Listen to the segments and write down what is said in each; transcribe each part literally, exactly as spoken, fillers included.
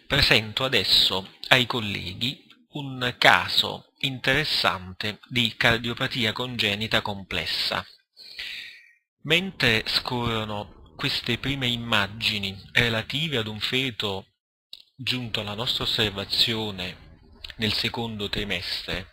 Presento adesso ai colleghi un caso interessante di cardiopatia congenita complessa. Mentre scorrono queste prime immagini relative ad un feto giunto alla nostra osservazione nel secondo trimestre,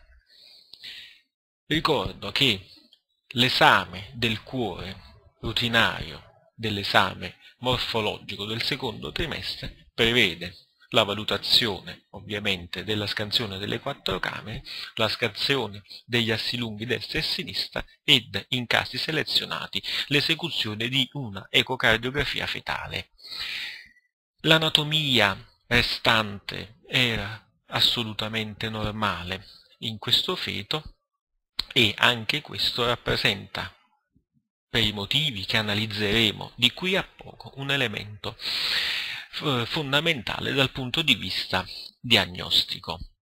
ricordo che l'esame del cuore rutinario dell'esame morfologico del secondo trimestre prevede la valutazione ovviamente della scansione delle quattro camere, la scansione degli assi lunghi destra e sinistra ed, in casi selezionati, l'esecuzione di una ecocardiografia fetale. L'anatomia restante era assolutamente normale in questo feto e anche questo rappresenta, per i motivi che analizzeremo di qui a poco, un elemento fondamentale dal punto di vista diagnostico.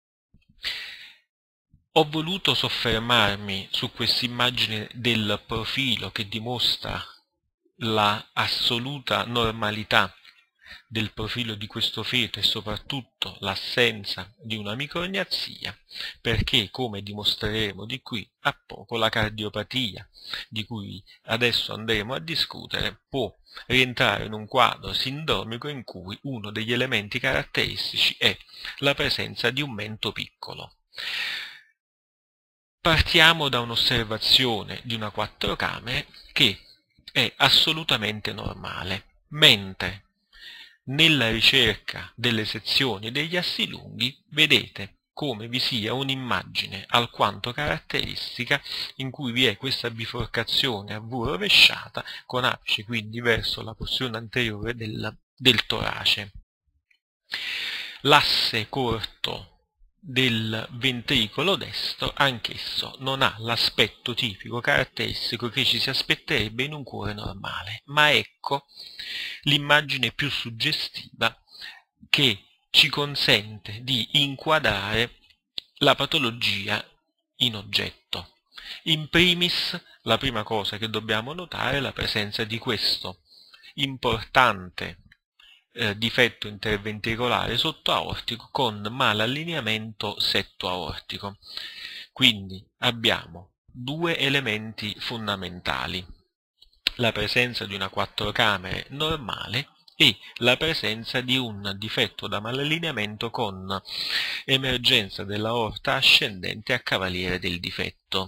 Ho voluto soffermarmi su questa immagine del profilo che dimostra la assoluta normalità del profilo di questo feto e soprattutto l'assenza di una micrognazia, perché, come dimostreremo di qui a poco, la cardiopatia di cui adesso andremo a discutere può rientrare in un quadro sindromico in cui uno degli elementi caratteristici è la presenza di un mento piccolo. Partiamo da un'osservazione di una quattro camere che è assolutamente normale, mentre nella ricerca delle sezioni degli assi lunghi vedete come vi sia un'immagine alquanto caratteristica in cui vi è questa biforcazione a V rovesciata con apice quindi verso la porzione anteriore del, del torace. L'asse corto del ventricolo destro anch'esso non ha l'aspetto tipico caratteristico che ci si aspetterebbe in un cuore normale, ma ecco l'immagine più suggestiva che ci consente di inquadrare la patologia in oggetto. In primis, la prima cosa che dobbiamo notare è la presenza di questo importante eh, difetto interventricolare sottoaortico con malallineamento setto-aortico. Quindi abbiamo due elementi fondamentali: la presenza di una quattro camere normale e la presenza di un difetto da malallineamento con emergenza dell'aorta ascendente a cavaliere del difetto.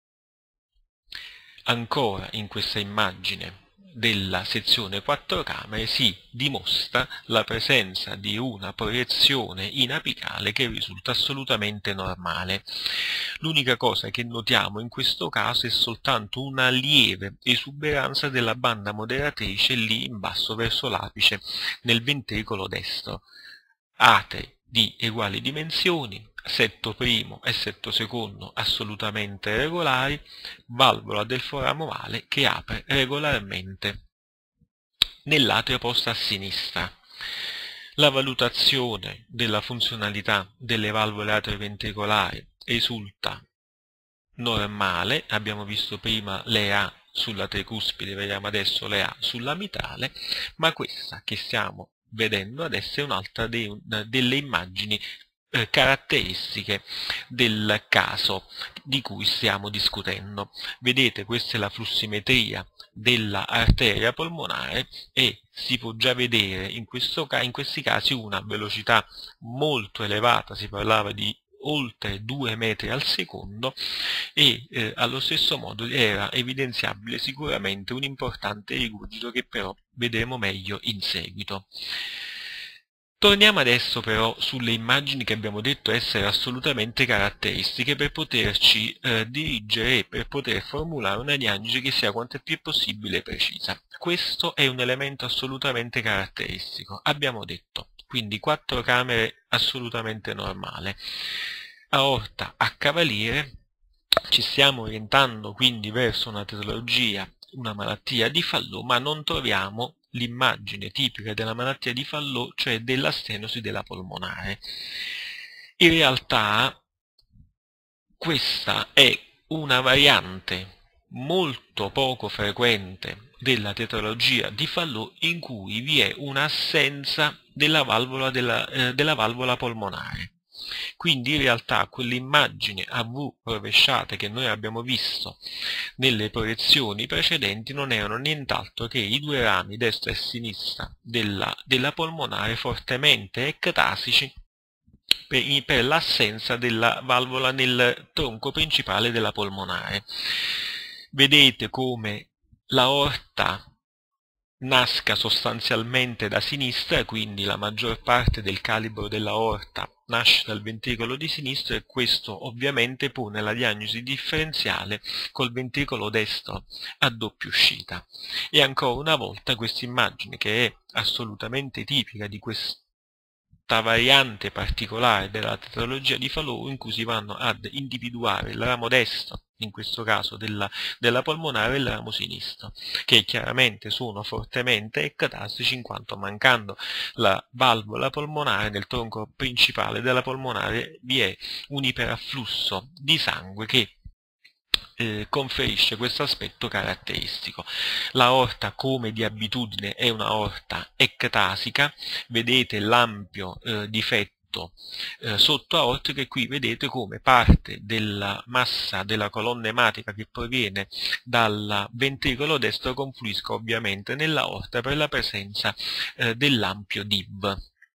Ancora in questa immagine della sezione quattro camere si dimostra la presenza di una proiezione in apicale che risulta assolutamente normale. L'unica cosa che notiamo in questo caso è soltanto una lieve esuberanza della banda moderatrice lì in basso verso l'apice nel ventricolo destro. Atri di uguali dimensioni, setto primo e setto secondo assolutamente regolari, valvola del forame ovale che apre regolarmente nell'atrio posto a sinistra. La valutazione della funzionalità delle valvole atrioventricolari risulta normale, abbiamo visto prima le A sulla tricuspide, vediamo adesso le A sulla mitrale, ma questa che stiamo vedendo adesso è un'altra de delle immagini eh, caratteristiche del caso di cui stiamo discutendo. Vedete, questa è la flussimetria dell'arteria polmonare e si può già vedere in, questo, in questi casi una velocità molto elevata, si parlava di oltre due metri al secondo e eh, allo stesso modo era evidenziabile sicuramente un importante rigurgito che però vedremo meglio in seguito. Torniamo adesso però sulle immagini che abbiamo detto essere assolutamente caratteristiche per poterci eh, dirigere e per poter formulare una diagnosi che sia quanto più possibile precisa. Questo è un elemento assolutamente caratteristico. Abbiamo detto quindi quattro camere assolutamente normale, aorta a cavaliere, ci stiamo orientando quindi verso una patologia, una malattia di Fallot, ma non troviamo l'immagine tipica della malattia di Fallot, cioè della stenosi della polmonare. In realtà questa è una variante molto poco frequente della tetralogia di Fallot in cui vi è un'assenza della valvola, della, eh, della valvola polmonare. Quindi in realtà quell'immagine a V rovesciate che noi abbiamo visto nelle proiezioni precedenti non erano nient'altro che i due rami destra e sinistra della, della polmonare fortemente ectasici per, per l'assenza della valvola nel tronco principale della polmonare. Vedete come l'aorta nasca sostanzialmente da sinistra, quindi la maggior parte del calibro dell'aorta nasce dal ventricolo di sinistra, e questo ovviamente pone la diagnosi differenziale col ventricolo destro a doppia uscita. E ancora una volta questa immagine, che è assolutamente tipica di questa variante particolare della tetralogia di Fallot, in cui si vanno ad individuare il ramo destro, in questo caso della, della polmonare, e il ramo sinistro, che chiaramente sono fortemente ectasici, in quanto mancando la valvola polmonare nel tronco principale della polmonare vi è un iperafflusso di sangue che Eh, conferisce questo aspetto caratteristico. L'aorta, come di abitudine, è un'aorta ectasica. Vedete l'ampio eh, difetto eh, sottoaortico, e qui vedete come parte della massa della colonna ematica che proviene dal ventricolo destro confluisca ovviamente nell'aorta per la presenza eh, dell'ampio D I V.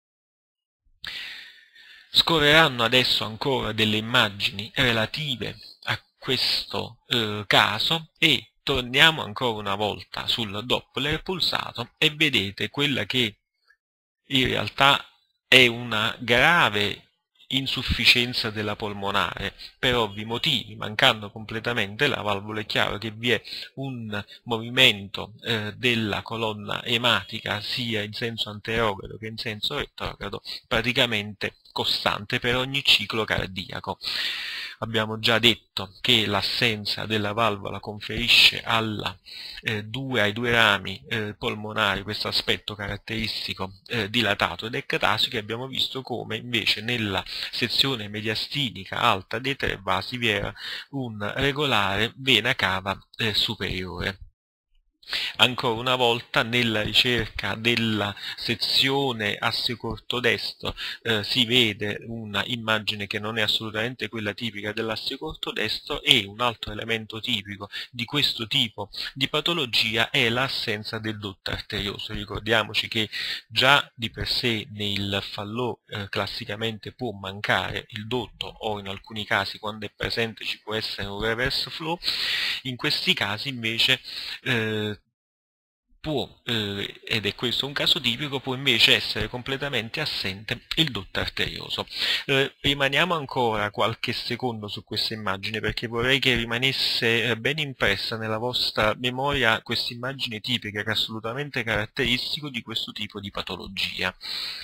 Scorreranno adesso ancora delle immagini relative a questo eh, caso, e torniamo ancora una volta sul Doppler pulsato e vedete quella che in realtà è una grave insufficienza della polmonare per ovvi motivi. Mancando completamente la valvola, è chiaro che vi è un movimento eh, della colonna ematica sia in senso anterogrado che in senso retrogrado praticamente costante per ogni ciclo cardiaco. Abbiamo già detto che l'assenza della valvola conferisce alla, eh, due, ai due rami eh, polmonari questo aspetto caratteristico eh, dilatato ed ectasico, e abbiamo visto come invece nella sezione mediastinica alta dei tre vasi vi era un regolare vena cava eh, superiore. Ancora una volta nella ricerca della sezione asse corto destro eh, si vede una immagine che non è assolutamente quella tipica dell'asse corto destro, e un altro elemento tipico di questo tipo di patologia è l'assenza del dotto arterioso. Ricordiamoci che già di per sé nel Fallot eh, classicamente può mancare il dotto, o in alcuni casi quando è presente ci può essere un reverse flow. In questi casi invece eh, può, eh, ed è questo un caso tipico, può invece essere completamente assente il dotto arterioso. Eh, rimaniamo ancora qualche secondo su questa immagine, perché vorrei che rimanesse eh, ben impressa nella vostra memoria questa immagine tipica, che è assolutamente caratteristico di questo tipo di patologia,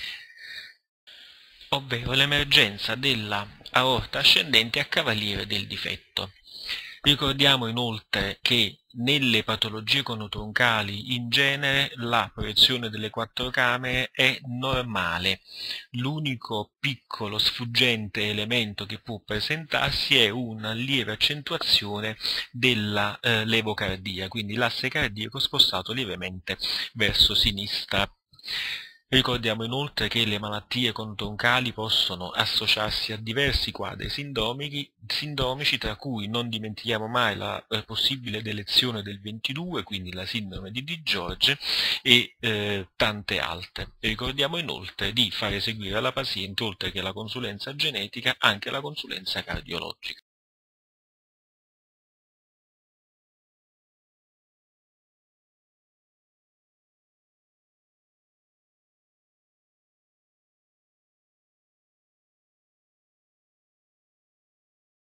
ovvero l'emergenza della aorta ascendente a cavaliere del difetto. Ricordiamo inoltre che nelle patologie conotroncali in genere la proiezione delle quattro camere è normale. L'unico piccolo sfuggente elemento che può presentarsi è una lieve accentuazione della eh, levocardia, quindi l'asse cardiaco spostato lievemente verso sinistra. Ricordiamo inoltre che le malattie conotroncali possono associarsi a diversi quadri sindromici, tra cui non dimentichiamo mai la eh, possibile delezione del ventidue, quindi la sindrome di Di Giorgi, e eh, tante altre. Ricordiamo inoltre di fare seguire alla paziente, oltre che la consulenza genetica, anche la consulenza cardiologica.